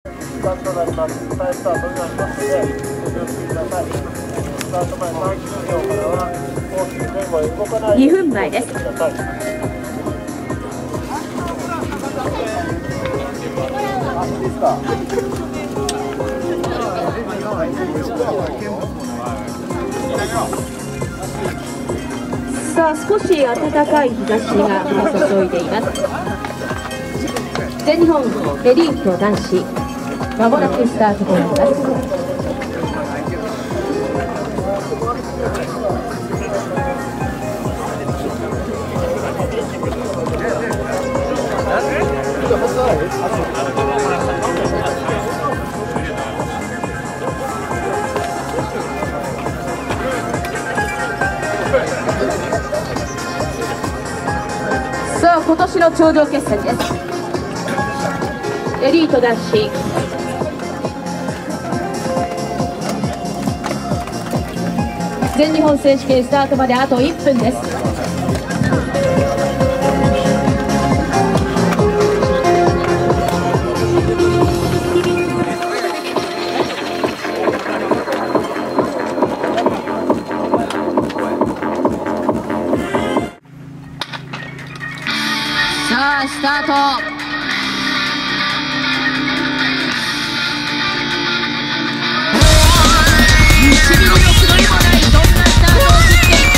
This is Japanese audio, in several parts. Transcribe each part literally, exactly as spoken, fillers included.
時間となります。再スタートになりますので、ご注意ください。スタート前さんじゅうびょうからは大きく前後へ動かないにふんまえです。 ください。あ、いいですか。 さあ、少し暖かい日差しが降り注いでいます。全日本エリート男子、まもなくスタートとなります。さあ、今年の頂上決戦です。エリート男子全日本選手権スタートまであといっぷんです。さあ、スタート。いちミリのくどりもない、そんなスタートを切っていった。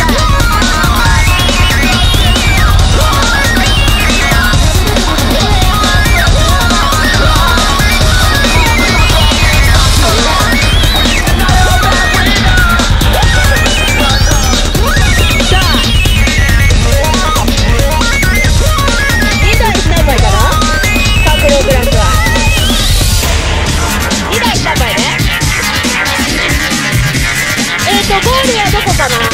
ゴールはどこかな。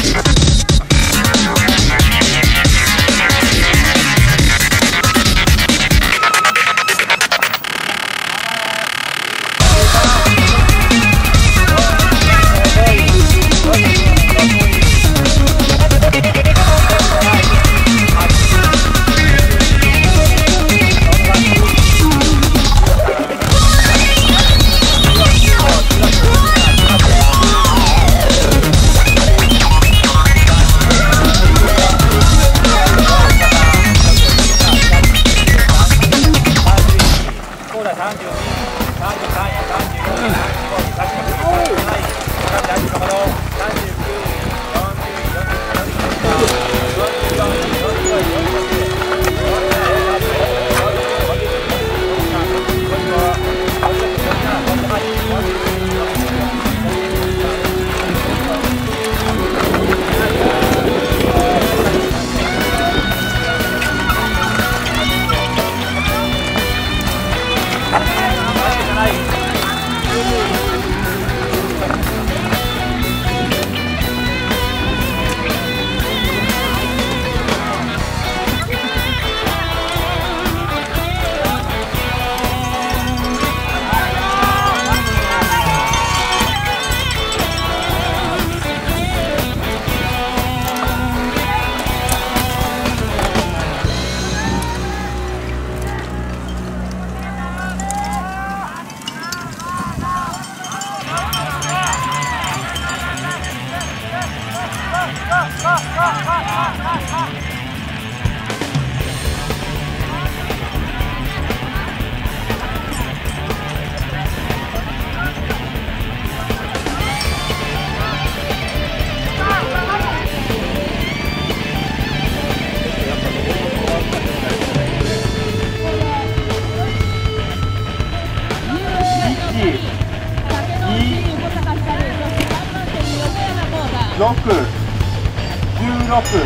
ろく、じゅうろく、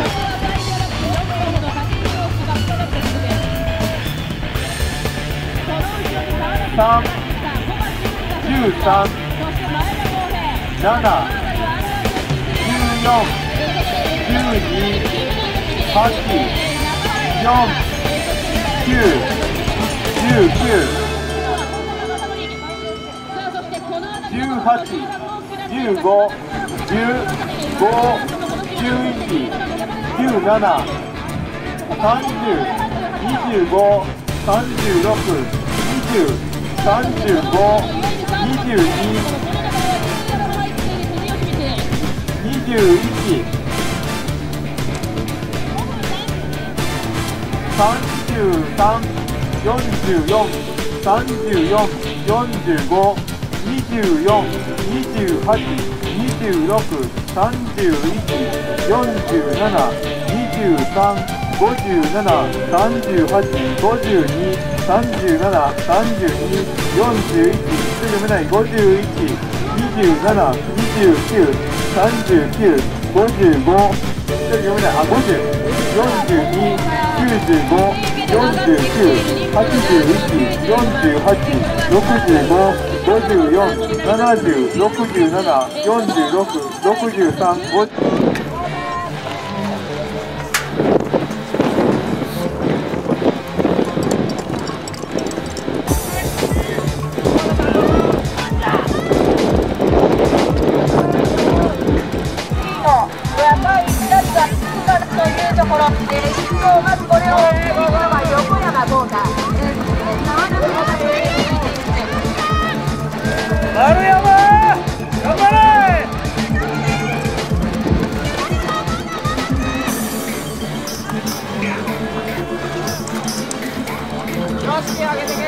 さん、じゅうさん、なな、じゅうよん、じゅうに、はち、よん、きゅう、じゅうきゅう、じゅうはち、じゅうご、じゅうご、じゅういち、じゅうなな、さんじゅう、にじゅうご、さんじゅうろく、にじゅう、 さんじゅうご、にじゅうに、にじゅういち、さんじゅうさん、よんじゅうよん、さんじゅうよん、よんじゅうご、にじゅうよん、にじゅうはち、にじゅうろく、さんじゅういち、よんじゅうなな、にじゅうさん、ごじゅうなな、さんじゅうはち、ごじゅうに、さんじゅうなな、さんじゅうに、よんじゅういち、読めない、ごじゅういち、にじゅうなな、にじゅうきゅう、さんじゅうきゅう、ごじゅうご、読めない、あ、ごじゅう、よんじゅうに、きゅうじゅうご、よんじゅうきゅう、はちじゅういち、よんじゅうはち、ろくじゅうご、ごじゅうよん、ななじゅう、ろくじゅうなな、よんじゅうろく、ろくじゅうさん、ごじゅう。 まずこれを見ているのは横山豪太。 丸山頑張れ。よし上げてけ。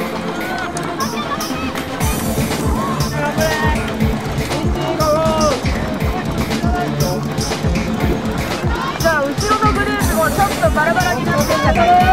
頑張れ。じゃあ後ろのグループもちょっとバラバラになってんだけど。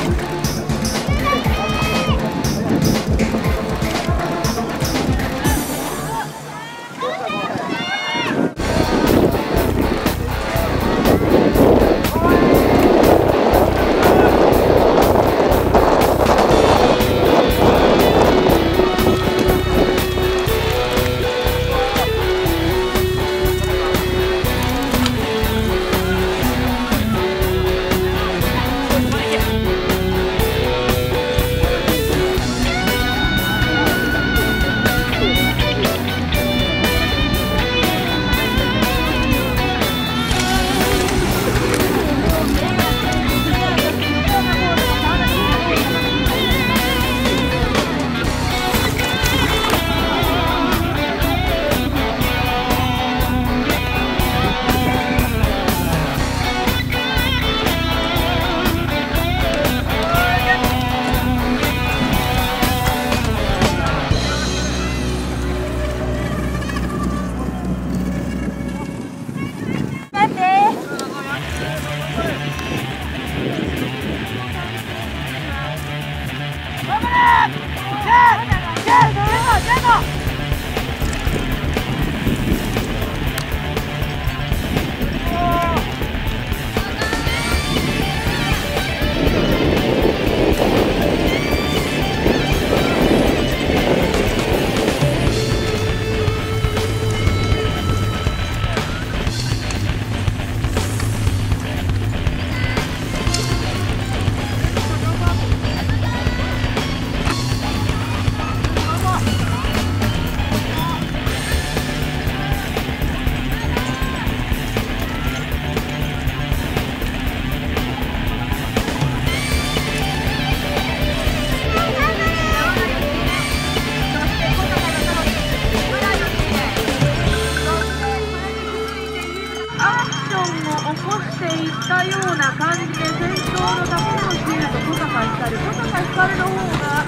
いったような感じで先頭の高野シールと小坂光小坂光の方が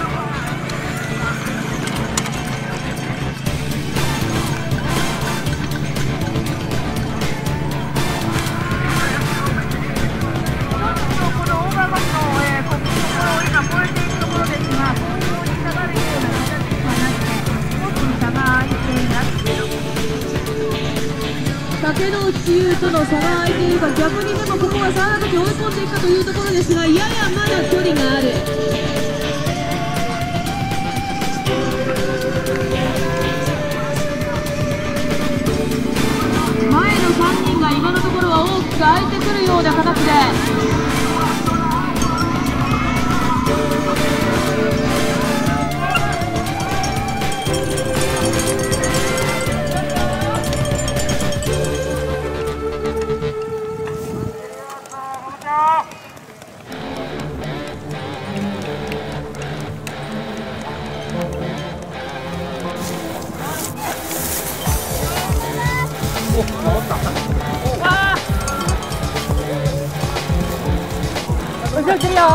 ちょっとこの大川橋の、えー、ここのところを今越えていくところですが後方に下がるような形にはなって少し差が開いています。竹野内優との差が開いているか、逆にでもここは沢中追い込んでいくかというところですが、ややまだ距離がある。前のさんにんが今のところは大きく開いてくるような形で。 後ろ来るよ。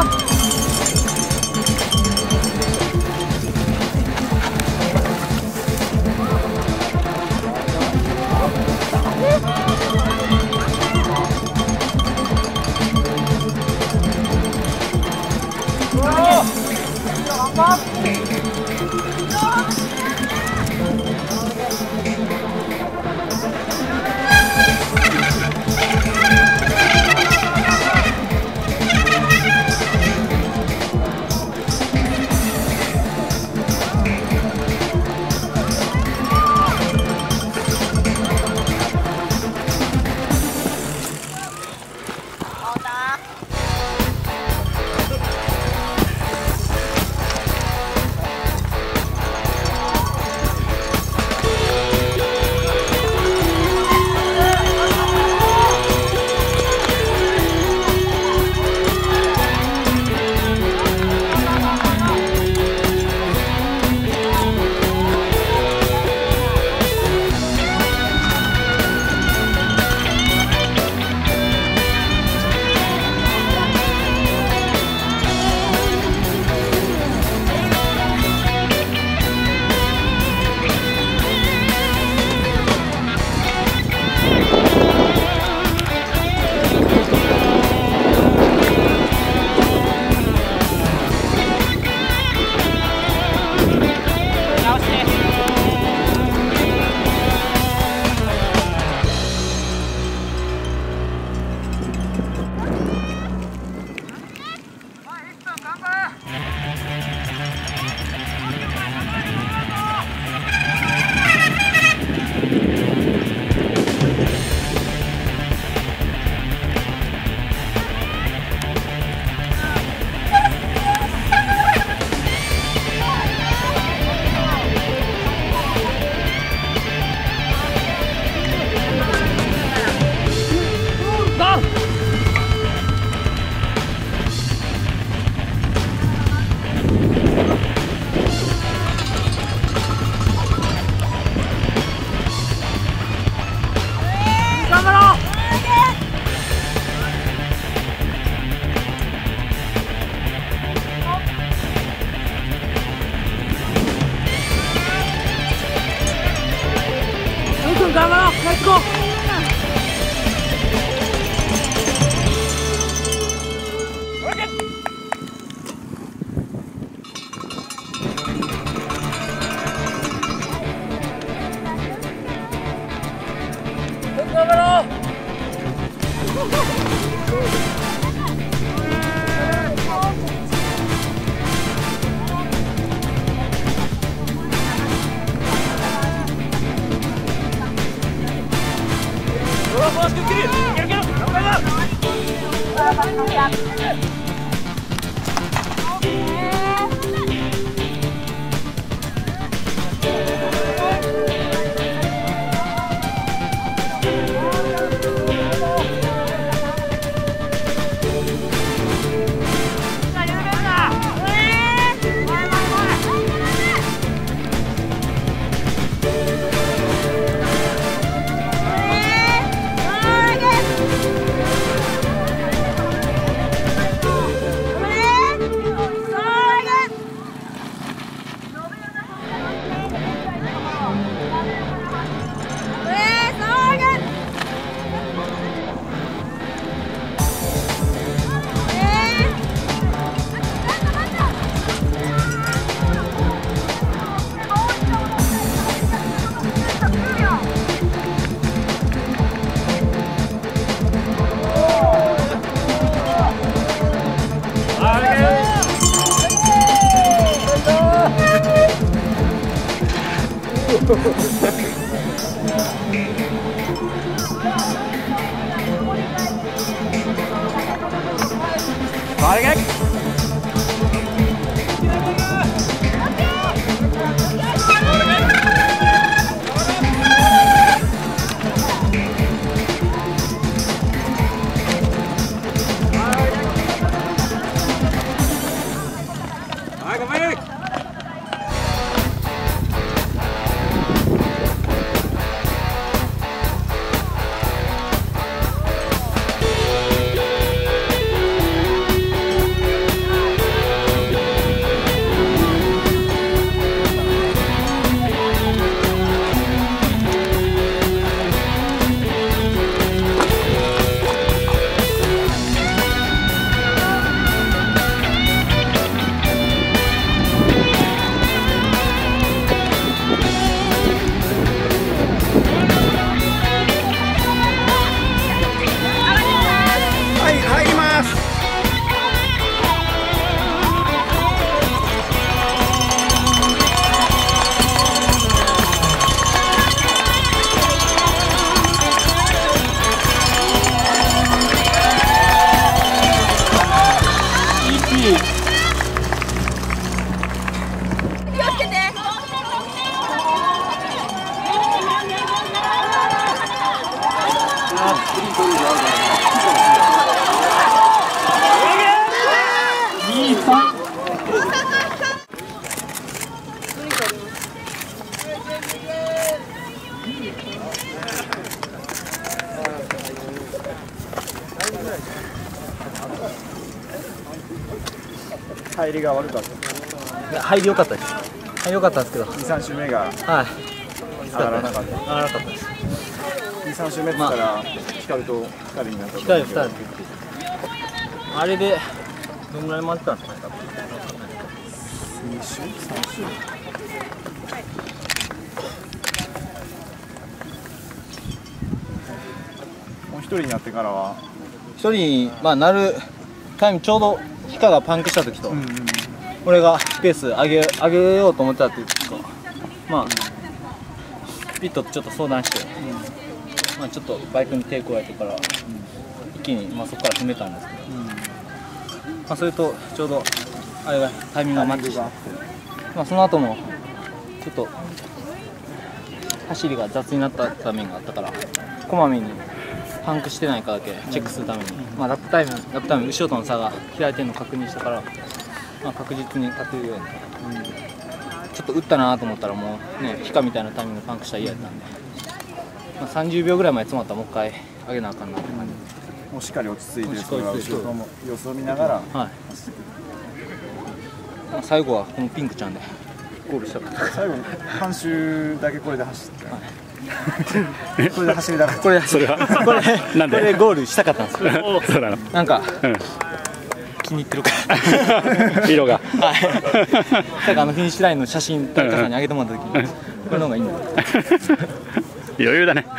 頑張ろう、レッツゴー。頑張ろう。 入りが悪かった。 いや入り良かったです。入り良かったんですけど、 に、さん周目がはい上がらなかった。 上がらなかったです。 に、さん周目って言ったら光とふたりになった。 光ふたりあれでどんぐらい回ってたんですかね。 に周、さん周。もう一人になってからは一人に、まあ、なるタイムちょうどヒカがパンクした時と、 うんうん、 俺がペース上げ上げようと思ってたっていうか、まあピットとちょっと相談して、うん、まあ、ちょっとバイクに手加えてから、うん、一気に、まあ、そこから踏めたんですけど、うん、まあ、それとちょうどあれがタイミングがマッチして、まあ、その後もちょっと走りが雑になった場面があったからこまめにパンクしてないかだけチェックするために、まあ、ラップタイムラップタイム後ろとの差が開いてるのを確認したから、まあ、確実に勝てるように、うん、ちょっと打ったなと思ったらもうねヒカみたいなタイミングでパンクしたら嫌やったんで、まあ、さんじゅうびょうぐらいまで詰まったらもう一回上げなあかんなって感じで、 もうしっかり落ち着いてそれは後ろの様子を見ながら、はい、まあ、最後はこのピンクちゃんでゴールしたかった。 最後半周だけこれで走って、はい、これで走りだからこれそれはこれなんでこれでゴールしたかったんですよ。 そうなの。 なんか、うん、気に入ってるから色が。 はい。だからあのフィニッシュラインの写真誰かさんにあげてもらった時にこれの方がいいんだ。 余裕だね。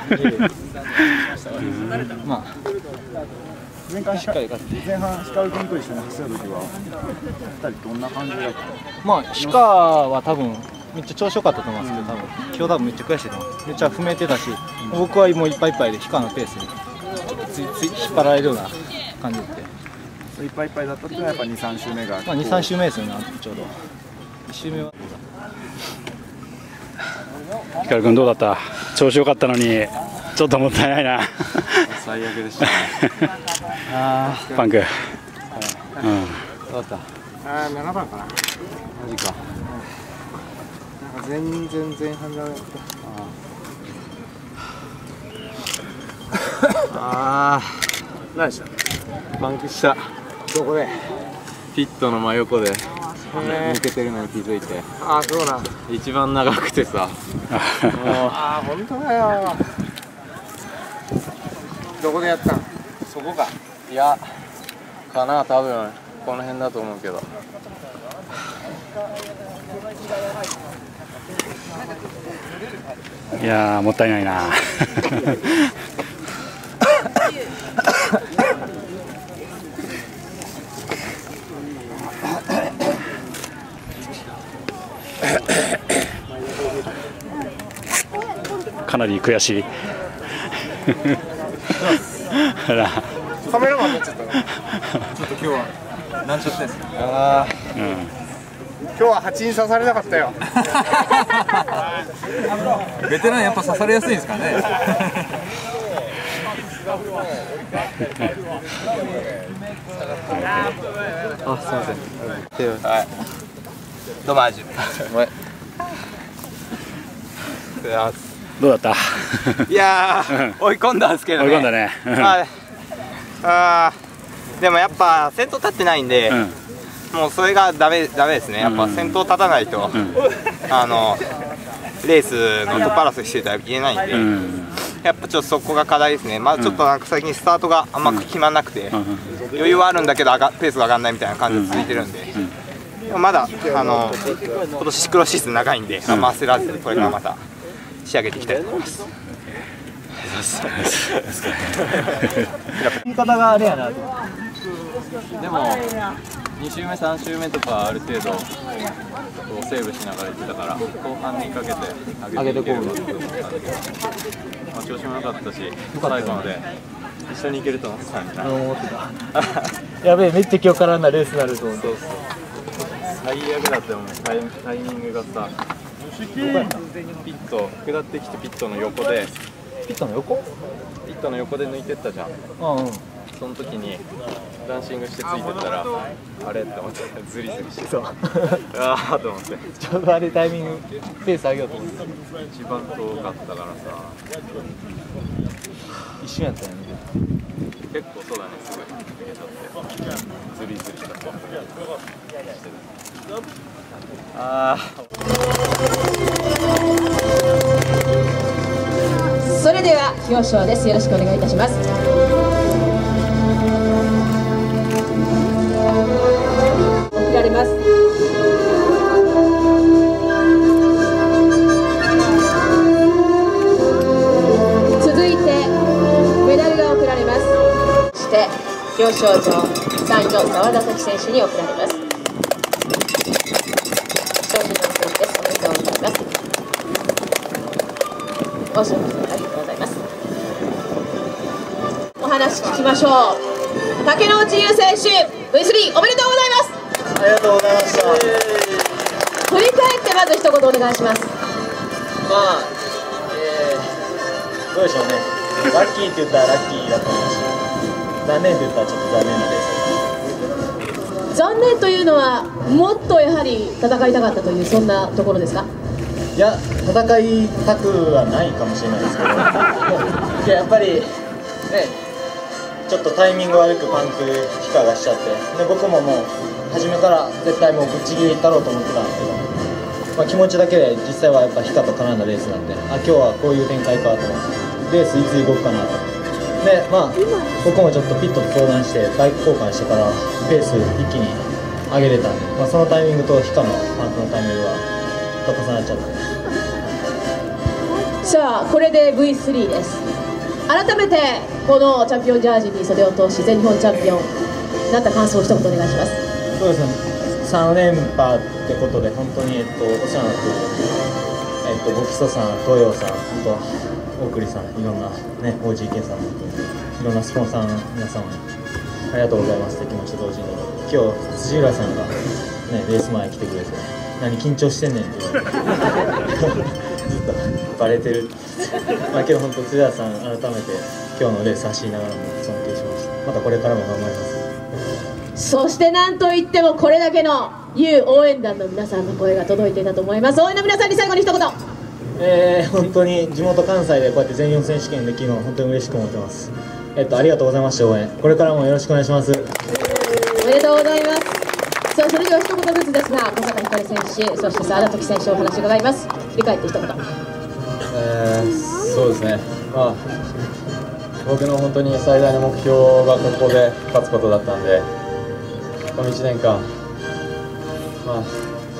まあ前回しっかり前半光君と一緒に走った時はふたりどんな感じだった？ まあヒカは多分めっちゃ調子良かったと思うんですけど、多分今日多分めっちゃ悔しいと思う。めっちゃ踏めてたし、うん、僕はもういっぱいいっぱいでヒカのペースについつい引っ張られるような感じで。 いっぱいいっぱいだったっていうのはやっぱに、さん周目が、 まあに、さん周目ですよね。ちょうどいち周目は光君どうだった？調子良かったのにちょっともったいないな。 最悪でしたね。 ああ、パンク。はい、 うん。どうだった？ ああ、ななばんかな。マジか。なんか全然前半だね。ああ。何した？パンクした。どこで？ピットの真横で抜けてるのに気づいて。ああ、そうなん。一番長くてさ。ああ、本当だよ。どこでやったん？そこか。いや、かな、多分この辺だと思うけど。 いやー、もったいないな。かなり悔しい。 カメラマンになっちゃったな。ちょっと今日はなんちゃってんすか。ああ、うん、今日は蜂に刺されなかったよ。ベテランやっぱ刺されやすいんですかね。あ、すみません。はい。どうもアジ。ごめん。 どうだった？ いやー、追い込んだんですけどね。 追い込んだね。 はい。あー、でもやっぱ先頭立ってないんで、うん、もうそれがダメダメですね。やっぱ先頭立たないと、うん、あのレースのトップ争いしてたら言えないんで、うん、やっぱちょっとそこが課題ですね。まだちょっとなんか最近スタートがあんま決まんなくて、うん、余裕はあるんだけど上がペースが上がらないみたいな感じで続いてるんで、でもまだあの今年シクロシーズン長いんで、あんま焦らずこれからまた仕上げていきたいと思います。 言い方があれやなと。 でもに周目さん周目とかある程度こうセーブしながらいってたから後半にかけて上げていけるかっていうのがあったんだけど、まあ、調子も良かったし最後まで一緒に行けると思ってたんでな。 思ってた。やべえ、めっちゃ今日からなレースになると思って。 そうそう、最悪だったよね。タイ、タイミングがさ、ピット下ってきてピットの横でピットの横ピットの横で抜いてったじゃん。 うんうん。 その時にダンシングしてついてったらあれって思ってズリズリしてそう。 ああと思ってちょうどあれタイミングペース上げようと思って。 一番遠かったからさ一瞬やったよね。 結構そうだね、すぐ抜けちゃってズリズリしたとあそれでは表彰です。よろしくお願いいたします。送られます。続いてメダルが贈られます。そして表彰状さんいの澤田時選手に贈られます。賞品の贈りです。おめでとうございます。お賞品ありがとうございます。お話聞きましょう。竹之内優選手 ブイスリー おめでとうございます。 ありがとうございました。 振り返ってまず一言お願いします。 まあ、えー、どうでしょうね。ラッキーって言ったらラッキーだと思うし、残念って言ったらちょっと残念なレース。 残念というのはもっとやはり戦いたかったというそんなところですか。 いや、戦いたくはないかもしれないですけどいや、やっぱりね、ちょっとタイミング悪くパンク氷川がしちゃって、で僕ももう初めから絶対もうぶっちぎりいったろうと思ってたんですけど、まあ、気持ちだけで実際はやっぱ氷川と絡んだレースなんで、あ、今日はこういう展開かと思って、レースいつ動くかなと。で、まあ僕もちょっとピットと相談してバイク交換してからペース一気に上げれたんで、まあ、そのタイミングと氷川のパンクのタイミングが重なっちゃって。 さあこれで ブイスリー です。改めてこのチャンピオンジャージに袖を通し全日本チャンピオンになった感想を一言お願いします。 そうですね、さん連覇ってことで本当に、えっと、お世話になっている、えっと、ごきそさん、東洋さん、あとは大栗さん、いろんな、ね、オージーケー さんもいろんなスポンサーの皆様にありがとうございますって気持ちと同時に、今日辻浦さんが、ね、レース前に来てくれて、何緊張してんねんって言われてずっとバレてるまあ今日本当辻浦さん改めて今日のレース走りながらも尊敬しました。またこれからも頑張ります。 そしてなんといってもこれだけの ユー 応援団の皆さんの声が届いていたと思います。応援の皆さんに最後に一言。 えー、本当に地元関西でこうやって全日本選手権できるのは本当に嬉しく思ってます。えっとありがとうございました。応援これからもよろしくお願いします。 おめでとうございます。さあそれでは一言ずつですが、小坂ひかり選手、そして澤田時選手お話伺います。振り返って一言。 えー、そうですね、まあ、僕の本当に最大の目標がここで勝つことだったんで、このいちねんかん、まあ、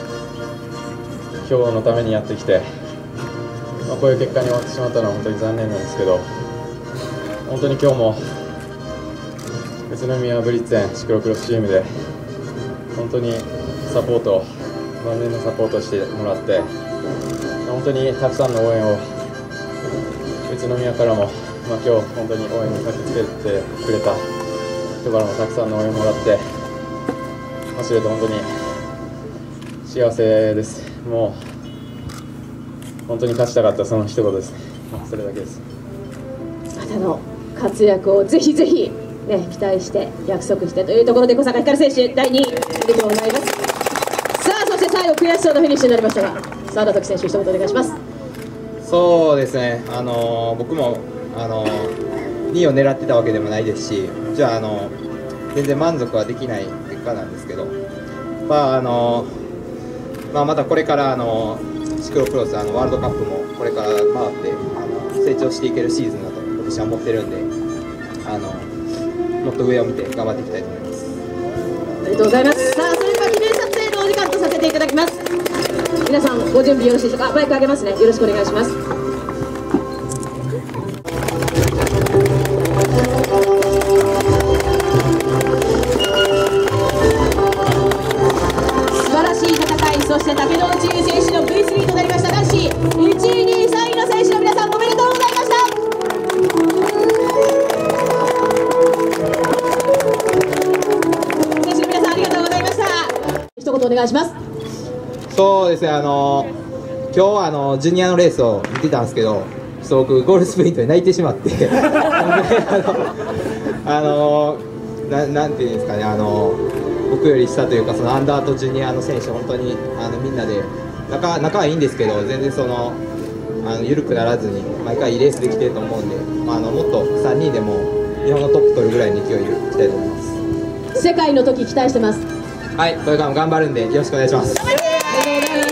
今日のためにやってきて、まあ、こういう結果に終わってしまったのは本当に残念なんですけど、本当に今日も宇都宮ブリッツェンシクロクロスチームで本当にサポート、万年のサポートしてもらって、本当にたくさんの応援を宇都宮からも、まあ、今日本当に応援に駆けつけてくれた人からもたくさんの応援をもらって走れて本当に幸せです。もう本当に勝ちたかったその一言ですね、まあ、それだけです。 またの活躍をぜひぜひ、ね、期待して約束してというところで小坂ひかる選手だいにいおめでとうございます。さあそして最後悔しそうなフィニッシュになりましたが、澤田時選手一言お願いします。 そうですね、あの僕もあのにいを狙ってたわけでもないですし、じゃあ、あの全然満足はできない結果なんですけど、まああのまあ、またこれからあのシクロクロスあのワールドカップもこれから回ってあの成長していけるシーズンだと私は思ってるんで、あのもっと上を見て頑張っていきたいと思います。 ありがとうございます。さあそれでは記念撮影のお時間とさせていただきます。皆さんご準備よろしいでしょうか。マイク上げますね。よろしくお願いします。素晴らしい戦い、そして竹之内優選手の ブイスリー となりました男子いちい、にい、さんいの選手の皆さんおめでとうございました。選手の皆さんありがとうございました。一言お願いします。 そうですね、あの今日はあのジュニアのレースを見てたんですけど、ちょっと僕ゴールスプリントで泣いてしまってあのななんていうんですかね、あの僕より下というかそのアンダーとジュニアの選手本当にあのみんなで仲仲はいいんですけど、全然そのあの緩くならずに毎回いいレースできてると思うんで、まあ、あのもっとさんにんでも日本のトップ取るぐらいの勢いでいきたいと思います。 世界の時期待してます。 はい、これからも頑張るんでよろしくお願いします。 ありがとうございます。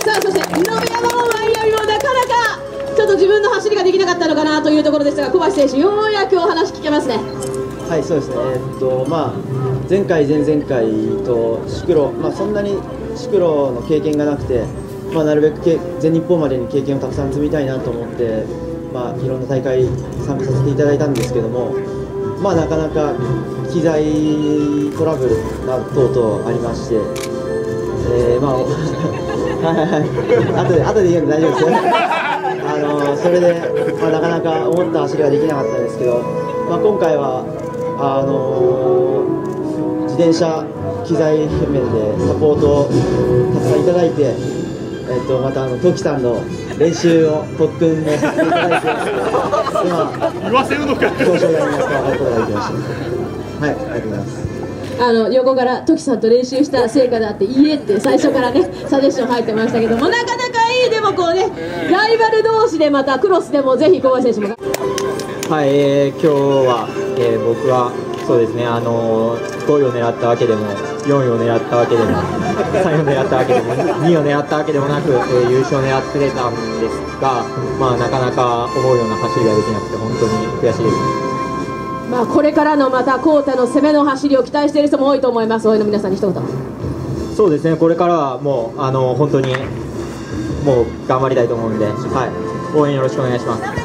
さあそして野辺山も前よりもなかなかちょっと自分の走りができなかったのかなというところでしたが、小橋選手ようやくお話聞けますね。 はい、そうですね。えーっとまあ前回前々回とシクロ、まあそんなにシクロの経験がなくて、まあなるべくけ全日本までに経験をたくさん積みたいなと思って、まあいろんな大会参加させていただいたんですけども、まあなかなか機材トラブルな等々ありまして、えー、まあはいはいはい後で後で言うんで大丈夫ですよ。あのそれで、まあ、なかなか思った走りができなかったんですけど、まあ、今回はあの自転車機材面でサポートをたくさんいただいて、えっと、またあのトキさんの練習を特訓もさせていただいて、今言わせるのか表彰台に上がることができました。はい、ありがとうございます。 あの横からトキさんと練習した成果だっていいえって最初からねサジェッション入ってましたけども、なかなかいい、でもこうねライバル同士でまたクロスでもぜひ小林選手も。 はい、えー、今日は、えー、僕はそうですね、あのー、ごいを狙ったわけでもよんいを狙ったわけでもさんいを狙ったわけでもにいを狙ったわけでもなく、えー、優勝を狙ってたんですが、まあ、なかなか思うような走りができなくて本当に悔しいです。 まあこれからのまた浩太の攻めの走りを期待している人も多いと思います。応援の皆さんに一言。 そうですね、これからはもうあの本当にもう頑張りたいと思うんで、はい、応援よろしくお願いします。